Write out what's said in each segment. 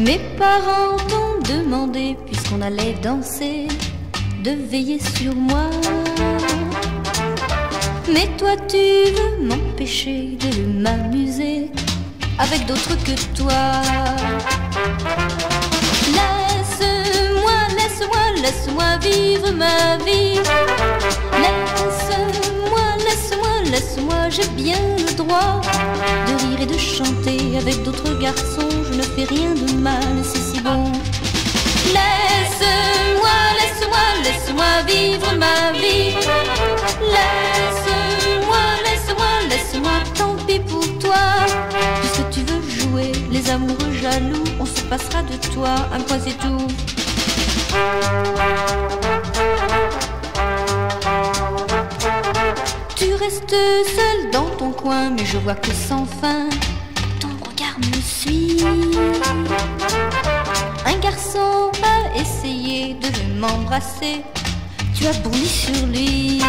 Mes parents t'ont demandé, puisqu'on allait danser, de veiller sur moi. Mais toi tu veux m'empêcher de m'amuser avec d'autres que toi. Laisse-moi, laisse-moi, laisse-moi vivre ma vie. Laisse-moi, laisse-moi, laisse-moi, j'ai bien le droit de rire et de chanter avec d'autres garçons. Je ne fais rien de mal, c'est si bon. Laisse-moi, laisse-moi, laisse-moi vivre ma vie. Laisse-moi, laisse-moi, laisse-moi, tant pis pour toi. Puisque tu veux jouer les amoureux jaloux, on se passera de toi, un point c'est tout. Tu restes seul dans ton coin, mais je vois que sans fin ton regard me suit. Un garçon a essayé de m'embrasser, tu as bondi sur lui.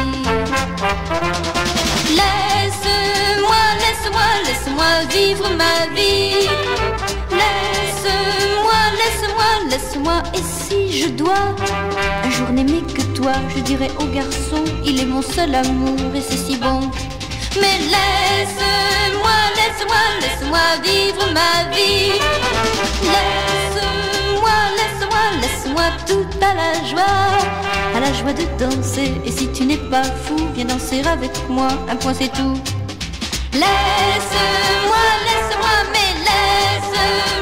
Laisse-moi, laisse-moi, laisse-moi vivre ma vie. Laisse-moi, laisse-moi, laisse-moi. Et si je dois un jour n'aimer que toi, je dirai au garçon, il est mon seul amour et c'est si bon. Mais laisse-moi, laisse-moi, laisse-moi vivre ma vie. Laisse-moi, laisse-moi, laisse-moi tout à la joie de danser. Et si tu n'es pas fou, viens danser avec moi, un point c'est tout. Laisse-moi, laisse-moi, mais laisse-moi.